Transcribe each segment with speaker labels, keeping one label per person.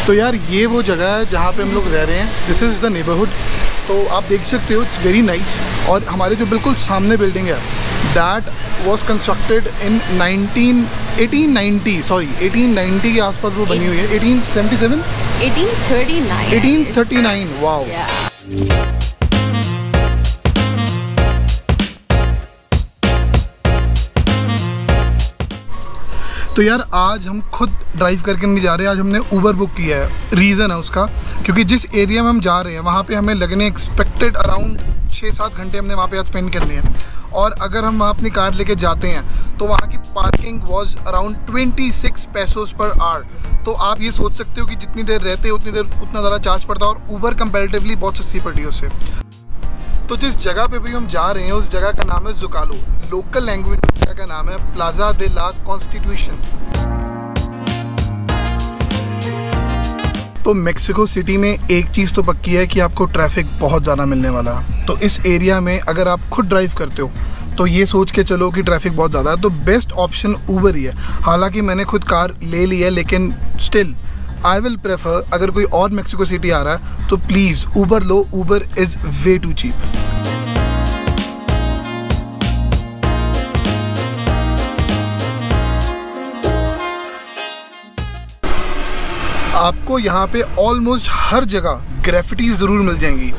Speaker 1: तो यार ये वो जगह है जहाँ पे हम लोग रह रहे हैं। This is the neighbourhood. तो आप देख सकते हो, इट्स वेरी नाइस। और हमारे जो बिल्कुल सामने बिल्डिंग है, दैट वाज कंस्ट्रक्टेड इन 1890 के आसपास वो बनी हुई है। 1877 1839 वाओ। तो यार आज हम खुद ड्राइव करके नहीं जा रहे, आज हमने ऊबर बुक किया है। रीज़न है उसका, क्योंकि जिस एरिया में हम जा रहे हैं वहाँ पे हमें लगने एक्सपेक्टेड अराउंड 6-7 घंटे हमने वहाँ पे आज स्पेंड करने हैं। और अगर हम वहाँ अपनी कार लेके जाते हैं तो वहाँ की parking was around 26 पैसोस per hour. तो आप ये सोच सकते हो कि जितनी देर रहते हैं उतनी देर उतना ज़्यादा चार्ज पड़ता है, और ऊबर कंपैरेटिवली बहुत सस्ती पड़ी है उससे। तो जिस जगह पे भी हम जा रहे हैं उस जगह का नाम है ज़ोकालो। लोकल लैंग्वेज में जगह का नाम है प्लाजा दे ला कॉन्स्टिट्यूशन। तो मेक्सिको सिटी में एक चीज़ तो पक्की है कि आपको ट्रैफिक बहुत ज़्यादा मिलने वाला है। तो इस एरिया में अगर आप खुद ड्राइव करते हो तो ये सोच के चलो कि ट्रैफिक बहुत ज़्यादा है, तो बेस्ट ऑप्शन ऊबर ही है। हालांकि मैंने खुद कार ले ली है, लेकिन स्टिल आई विल प्रेफर, अगर कोई और मेक्सिको सिटी आ रहा है तो प्लीज़ ऊबर लो। Uber is way too cheap. आपको यहाँ पे ऑलमोस्ट हर जगह ग्रेफिटी ज़रूर मिल जाएंगी।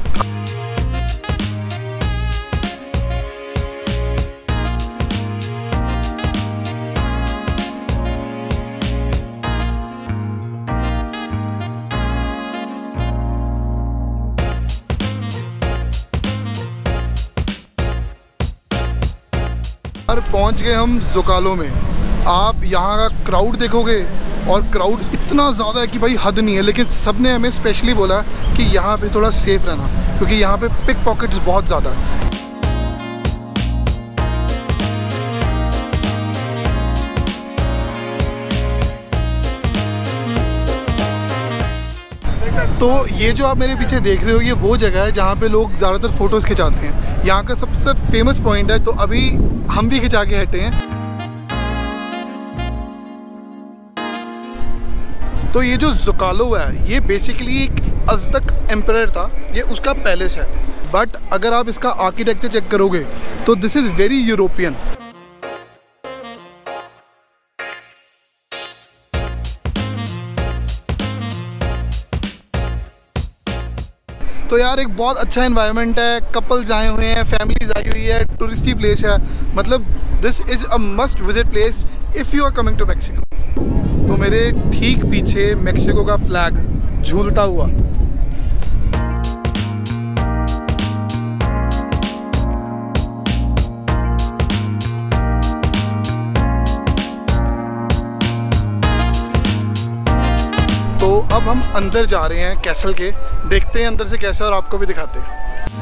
Speaker 1: और पहुँच गए हम ज़ोकालो में। आप यहाँ का क्राउड देखोगे, और क्राउड इतना ज़्यादा है कि भाई हद नहीं है। लेकिन सब ने हमें स्पेशली बोला कि यहाँ पे थोड़ा सेफ रहना, क्योंकि यहाँ पे पिक पॉकेट्स बहुत ज़्यादा है। तो ये जो आप मेरे पीछे देख रहे हो, ये वो जगह है जहाँ पे लोग ज़्यादातर फ़ोटोज़ खिंचाते हैं। यहाँ का सबसे फेमस पॉइंट है, तो अभी हम भी खिंचा के हटे हैं। तो ये जो ज़ोकालो है, ये बेसिकली एक अज़्तक एम्परर था, ये उसका पैलेस है। बट अगर आप इसका आर्किटेक्चर चेक करोगे तो दिस इज़ वेरी यूरोपियन। तो यार एक बहुत अच्छा एनवायरनमेंट है, कपल्स आए हुए हैं, फैमिलीज आई हुई है, टूरिस्टी प्लेस है। मतलब this is a must visit place if you are coming to Mexico. तो मेरे ठीक पीछे मैक्सिको का फ्लैग झूलता हुआ। तो अब हम अंदर जा रहे हैं कैसल के, देखते हैं अंदर से कैसा है और आपको भी दिखाते हैं।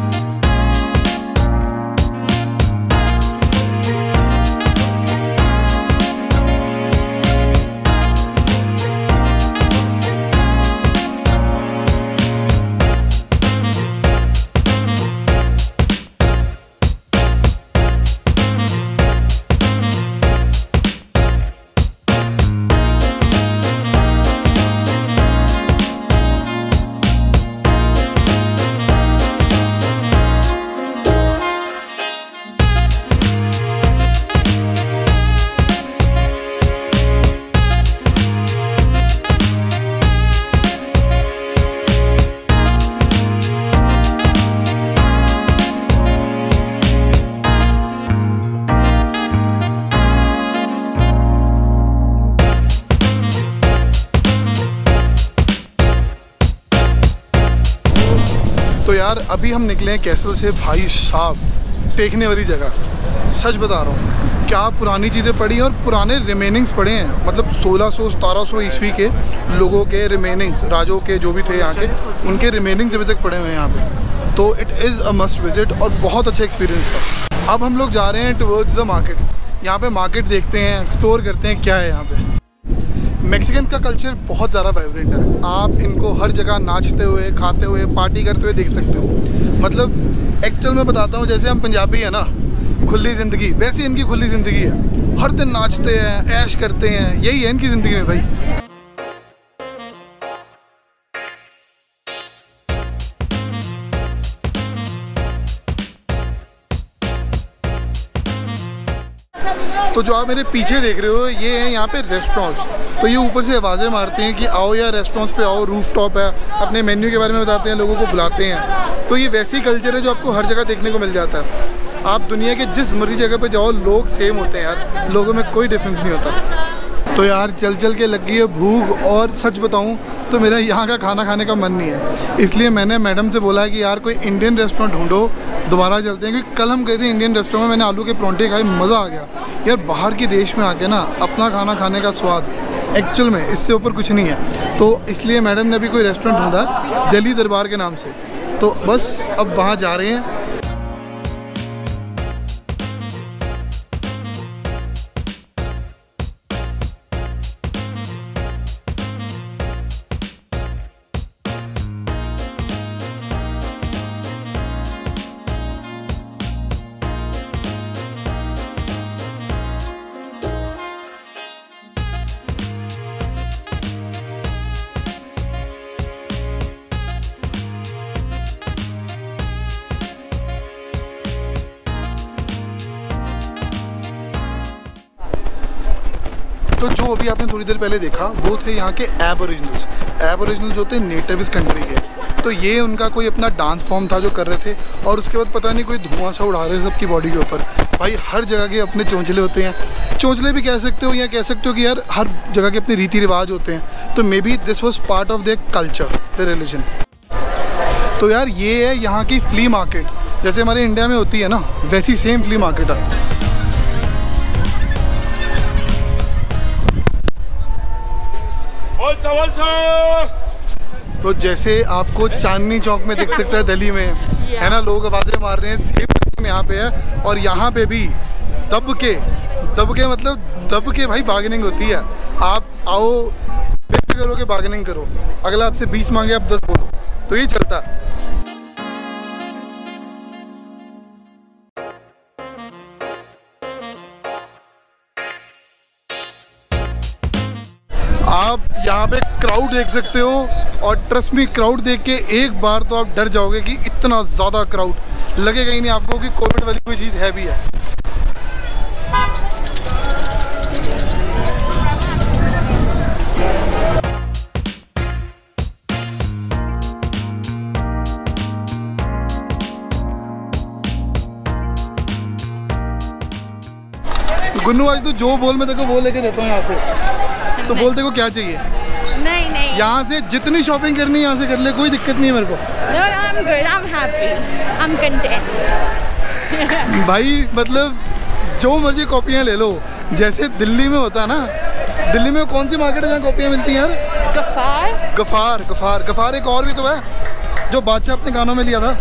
Speaker 1: तो यार अभी हम निकले हैं कैसल से। भाई साहब, देखने वाली जगह, सच बता रहा हूँ, क्या पुरानी चीज़ें पड़ी हैं और पुराने रिमेनिंग्स पड़े हैं। मतलब 1600-1700 ईस्वी के लोगों के रिमेनिंग्स, राजों के जो भी थे यहाँ के, उनके रिमेनिंग्स अभी तक पड़े हुए हैं यहाँ पे। तो it is a must visit और बहुत अच्छा एक्सपीरियंस था। अब हम लोग जा रहे हैं टुवर्ड्स द मार्केट। यहाँ पे मार्केट देखते हैं, एक्सप्लोर करते हैं क्या है यहाँ पे। मैक्सिकन का कल्चर बहुत ज़्यादा वाइब्रेंट है। आप इनको हर जगह नाचते हुए, खाते हुए, पार्टी करते हुए देख सकते हो। मतलब एक्चुअल में बताता हूँ, जैसे हम पंजाबी है ना, खुली ज़िंदगी, वैसे इनकी खुली ज़िंदगी है। हर दिन नाचते हैं, ऐश करते हैं, यही है इनकी ज़िंदगी में भाई। तो जो आप मेरे पीछे देख रहे हो ये है यहाँ पे रेस्टोरेंट्स। तो ये ऊपर से आवाज़ें मारते हैं कि आओ यार रेस्टोरेंट्स पे आओ, रूफ टॉप है, अपने मेन्यू के बारे में बताते हैं, लोगों को बुलाते हैं। तो ये वैसे ही कल्चर है जो आपको हर जगह देखने को मिल जाता है। आप दुनिया के जिस मर्जी जगह पे जाओ लोग सेम होते हैं यार, लोगों में कोई डिफरेंस नहीं होता। तो यार चल चल के लग गई है भूख, और सच बताऊं तो मेरा यहाँ का खाना खाने का मन नहीं है। इसलिए मैंने मैडम से बोला है कि यार कोई इंडियन रेस्टोरेंट ढूंढो, दोबारा चलते हैं। क्योंकि कल हम गए थे इंडियन रेस्टोरेंट में, मैंने आलू के परांठे खाए, मज़ा आ गया यार। बाहर के देश में आके ना अपना खाना खाने का स्वाद एक्चुअल में इससे ऊपर कुछ नहीं है। तो इसलिए मैडम ने अभी कोई रेस्टोरेंट ढूंढा दिल्ली दरबार के नाम से, तो बस अब वहाँ जा रहे हैं। तो जो अभी आपने थोड़ी देर पहले देखा वो थे यहाँ के एबोरिजिनल्स। एबोरिजिनल जो थे नेटिव इस कंट्री के। तो ये उनका कोई अपना डांस फॉर्म था जो कर रहे थे, और उसके बाद पता नहीं कोई धुआं सा उड़ा रहे थे सबकी बॉडी के ऊपर। भाई हर जगह के अपने चोंचले होते हैं, चोंचले भी कह सकते हो, या कह सकते हो कि यार हर जगह के अपने रीति रिवाज होते हैं। तो maybe this was part of their culture, their religion. तो यार ये है यहाँ की फ्ली मार्केट, जैसे हमारे इंडिया में होती है ना, वैसी सेम फ्ली मार्केट है। तो जैसे आपको चांदनी चौक में दिख सकता है दिल्ली में, है ना, लोग आवाज़ें मार रहे हैं, सेम यहाँ पे है। और यहाँ पे भी दब के मतलब दब के भाई बार्गेनिंग होती है। आप आओ, बेफिक्र करो कि बार्गेनिंग करो, अगला आपसे 20 मांगे आप 10 बोलो, तो ये चलता है। आप यहाँ पे क्राउड देख सकते हो, और ट्रस्ट मी क्राउड देख के एक बार तो आप डर जाओगे कि इतना ज़्यादा क्राउड लगेगा ही नहीं आपको कि कोविड वाली कोई चीज़ है भी है। गुन्नू आज तो जो बोल मैं तेरे को वो लेके देता हूँ यहाँ से। तो बोल तेरे को क्या चाहिए?
Speaker 2: नहीं
Speaker 1: यहाँ से जितनी शॉपिंग करनी है यहाँ से कर ले, कोई दिक्कत नहीं है मेरे को।
Speaker 2: No, I'm good, I'm happy, I'm content।
Speaker 1: भाई मतलब जो मर्जी कॉपियाँ ले लो, जैसे दिल्ली में होता है ना। दिल्ली में कौन सी मार्केट है जहाँ कॉपियाँ मिलती हैं यार? गफार एक और भी तो है जो बादशाह अपने गानों में लिया था,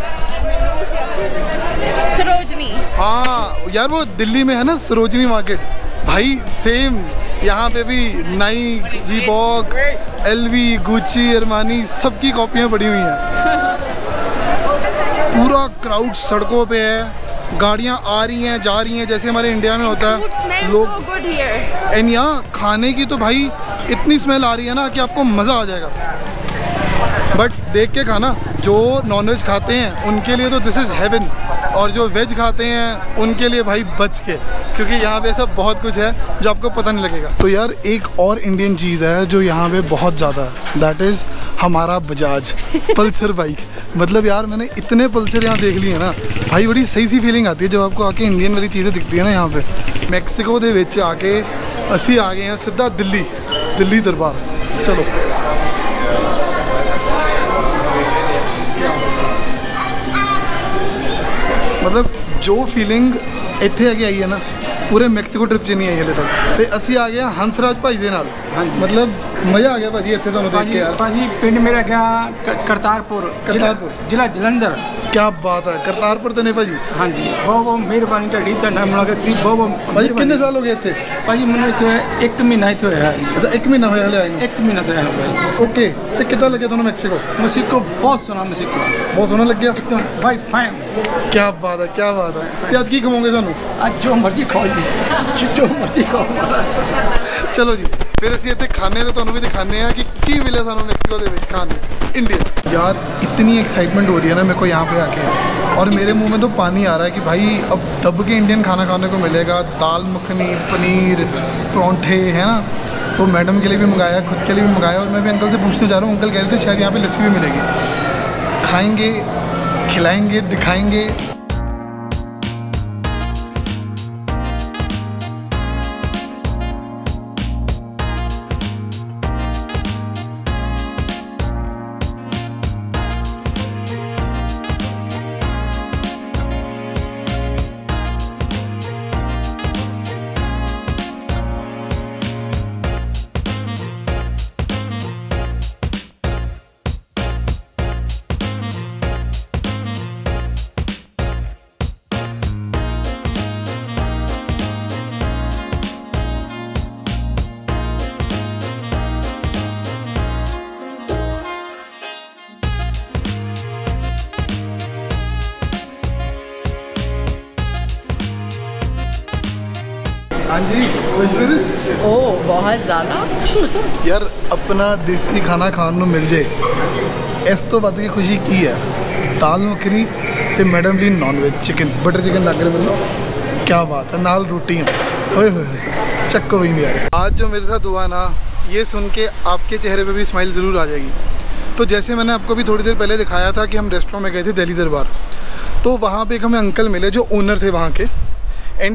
Speaker 2: सरोजनी।
Speaker 1: हाँ यार वो दिल्ली में है ना सरोजनी मार्केट। भाई सेम यहाँ पे भी Nike, Reebok, LV, Gucci, Armani सबकी कॉपियाँ पड़ी हुई हैं। पूरा क्राउड सड़कों पे है, गाड़ियाँ आ रही हैं जा रही हैं जैसे हमारे इंडिया में होता है लोग। एंड यहाँ खाने की तो भाई इतनी स्मेल आ रही है ना कि आपको मज़ा आ जाएगा। बट देख के खाना, जो नॉनवेज खाते हैं उनके लिए तो दिस इज़ हेवन, और जो वेज खाते हैं उनके लिए भाई बच के, क्योंकि यहाँ पे सब बहुत कुछ है जो आपको पता नहीं लगेगा। तो यार एक और इंडियन चीज़ है जो यहाँ पे बहुत ज़्यादा है, दैट इज़ हमारा बजाज पल्सर बाइक। मतलब यार मैंने इतने पल्सर यहाँ देख लिए हैं ना भाई, बड़ी सही सी फीलिंग आती है जब आपको आके इंडियन वाली चीज़ें दिखती है ना। यहाँ पे मैक्सिको दे विच आके असी आ गए हैं सीधा दिल्ली दरबार। चलो मतलब जो फीलिंग ਇੱਥੇ ਆ ਕੇ ਆਈ ਹੈ ਨਾ, पूरे मैक्सिको ट्रिप 'ਚ नहीं आई हले तक। ਤੇ ਅਸੀਂ ਆ ਗਏ ਹੰਸਰਾਜ ਭਾਈ ਦੇ ਨਾਲ। ਹਾਂਜੀ मतलब मज़ा आ गया भाजी ਇੱਥੇ ਤੁਹਾਨੂੰ देख के यार।
Speaker 3: भाजी पिंड मेरा क्या करतारपुर जिला जलंधर।
Speaker 1: क्या बात है, करतारपुर तो नहीं भाजी? हाँ जी,
Speaker 3: बहुत मेहरबानी ढाडी ਤੁਹਾਡਾ ਮੁਲਾਕਾਤ की बहुत।
Speaker 1: भाजी कितने साल हो गए ਇੱਥੇ?
Speaker 3: भाजी ਮੈਨੂੰ ਇੱਥੇ 1 ਮਹੀਨਾ ਇੱਥੇ ਹੋਇਆ।
Speaker 1: अच्छा 1 महीना होया हले आए ਨੂੰ?
Speaker 3: 1 ਮਹੀਨਾ तो है भाई।
Speaker 1: ओके, तो कितना लगे ਤੁਹਾਨੂੰ मैक्सिको?
Speaker 3: मैक्सिको बहुत सोना, मैक्सिको
Speaker 1: बहुत सोना लग गया
Speaker 3: एकदम भाई फाइन।
Speaker 1: क्या बात है, क्या बात है। ਤੇ ਅੱਜ ਕੀ ਖਵਾਓਗੇ ਸਾਨੂੰ?
Speaker 3: आज जो मर्जी खाओ जी, जो मर्जी खाओ।
Speaker 1: चलो जी, फिर ਅਸੀਂ ਇੱਥੇ ਖਾਣੇ ਤੇ ਤੁਹਾਨੂੰ ਵੀ ਦਿਖਾਣੇ ਆ ਕਿ ਕੀ ਮਿਲਿਆ ਸਾਨੂੰ ਮੈਕਸੀਕੋ ਦੇ ਵਿੱਚ ਖਾਣ ਨੂੰ। इंडियन। यार इतनी एक्साइटमेंट हो रही है ना मेरे को यहाँ पे आके, और मेरे मुंह में तो पानी आ रहा है कि भाई अब दब के इंडियन खाना खाने को मिलेगा। दाल मखनी, पनीर, परांठे, है ना। तो मैडम के लिए भी मंगाया, खुद के लिए भी मंगाया, और मैं भी अंकल से पूछने जा रहा हूँ। अंकल कह रहे थे शायद यहाँ पे लस्सी भी मिलेगी। खाएँगे, खिलाएँगे, दिखाएँगे। हाँ जी खुश।
Speaker 2: ओह बहुत ज़्यादा।
Speaker 1: यार अपना देसी खाना खाने को मिल जाए, इस तो बात की खुशी की है। दाल मखनी ते madam ji non veg chicken, butter chicken लग रहा है। क्या बात है, नाल रोटियाँ। होए चक्को भी नहीं यार। आज जो मेरे साथ हुआ ना, ये सुन के आपके चेहरे पे भी स्माइल ज़रूर आ जाएगी। तो जैसे मैंने आपको भी थोड़ी देर पहले दिखाया था कि हम रेस्टोरेंट में गए थे दिल्ली दरबार, तो वहाँ पे एक हमें अंकल मिले जो ओनर थे वहाँ के, एंड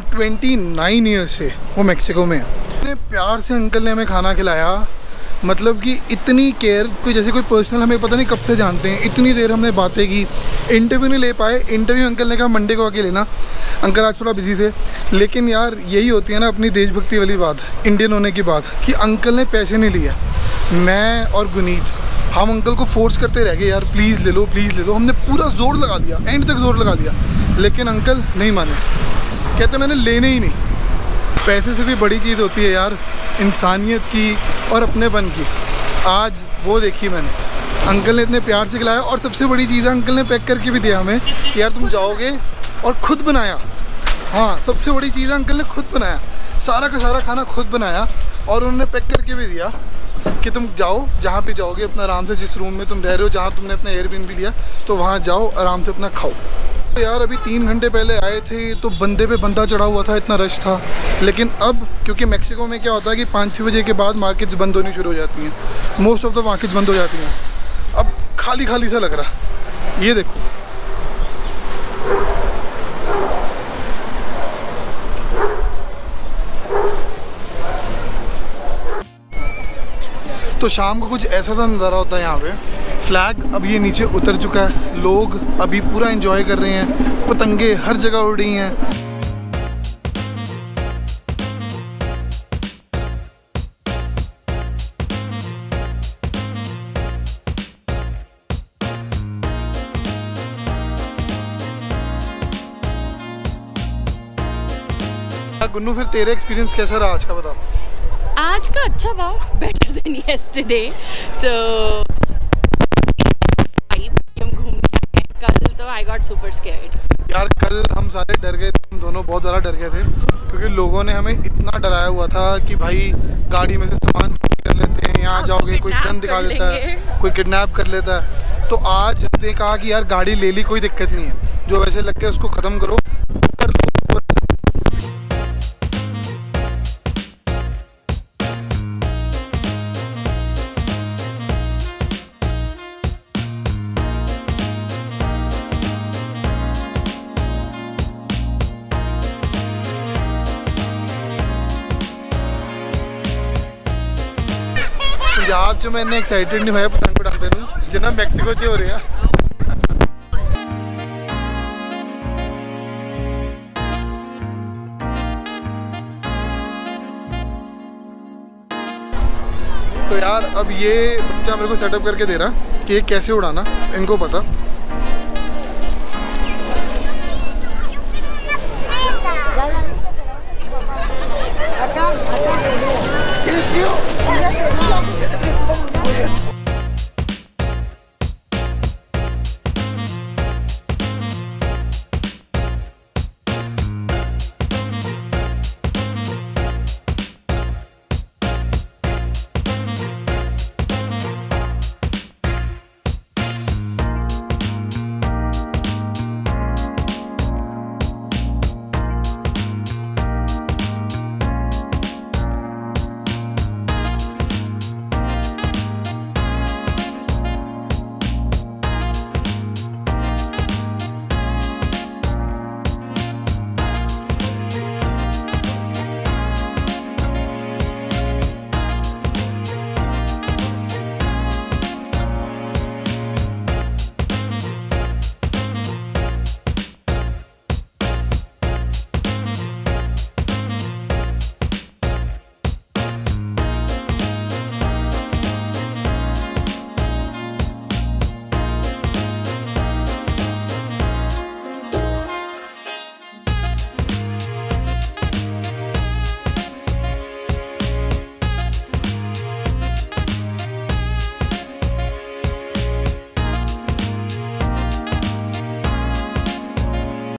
Speaker 1: 29 ईयर्स से वो मैक्सिको में है। इतने प्यार से अंकल ने हमें खाना खिलाया, मतलब कि इतनी केयर, कोई जैसे कोई पर्सनल हमें पता नहीं कब से जानते हैं। इतनी देर हमने बातें की, इंटरव्यू नहीं ले पाए। इंटरव्यू अंकल ने कहा मंडे को आके लेना, अंकल आज थोड़ा बिजी थे। लेकिन यार यही होती है ना अपनी देशभक्ति वाली बात, इंडियन होने की बात, कि अंकल ने पैसे नहीं लिए। मैं और गुनीत हम अंकल को फोर्स करते रह गए, यार प्लीज़ ले लो, प्लीज़ ले लो। हमने पूरा जोर लगा दिया, एंड तक जोर लगा दिया, लेकिन अंकल नहीं माने। कहते मैंने लेने ही नहीं। पैसे से भी बड़ी चीज़ होती है यार इंसानियत की और अपनेपन की। आज वो देखी मैंने, अंकल ने इतने प्यार से खिलाया, और सबसे बड़ी चीज़ है अंकल ने पैक करके भी दिया हमें कि यार तुम जाओगे, और ख़ुद बनाया। हाँ सबसे बड़ी चीज़ है अंकल ने खुद बनाया, सारा का सारा खाना खुद बनाया, और उन्होंने पैक करके भी दिया कि तुम जाओ जहाँ पे जाओगे अपना आराम से, जिस रूम में तुम रह रहे हो, जहाँ तुमने अपना एयरबीएनबी लिया, तो वहाँ जाओ आराम से अपना खाओ। तो यार अभी 3 घंटे पहले आए थे तो बंदे पे बंदा चढ़ा हुआ था, इतना रश था। लेकिन अब क्योंकि मैक्सिको में क्या होता है कि 5-6 बजे के बाद मार्केट्स बंद होनी शुरू हो जाती हैं, मोस्ट ऑफ द मार्केट्स बंद हो जाती हैं। अब खाली खाली सा लग रहा, ये देखो। तो शाम को कुछ ऐसा सा नज़ारा होता है यहाँ पे। फ्लैग अब ये नीचे उतर चुका है, लोग अभी पूरा एंजॉय कर रहे हैं, पतंगे हर जगह उड़ रही हैं। गुन्नू फिर तेरे एक्सपीरियंस कैसा रहा आज का, बता।
Speaker 2: आज का अच्छा था, बेटर देन यस्टरडे। सो हम घूमने आए कल, तो आई गॉट सुपर स्कैर्ड।
Speaker 1: यार कल हम सारे डर गए थे, हम दोनों बहुत ज़्यादा डर गए थे, क्योंकि लोगों ने हमें इतना डराया हुआ था कि भाई गाड़ी में से सामान चोरी कर लेते हैं, यहाँ जाओगे कोई गन दिखा देता है, कोई किडनैप कर लेता है। तो आज हमने कहा कि यार गाड़ी ले ली, कोई दिक्कत नहीं है, जो वैसे लग के उसको ख़त्म करो। पंजाब च मैं इन्ना एक्साइटेड नहीं होया पतंग उड़ाते नूं जिन्ना मैक्सिको च हो रहा। तो यार अब ये बच्चा मेरे को सेटअप करके दे रहा कि ये कैसे उड़ाना, इनको पता।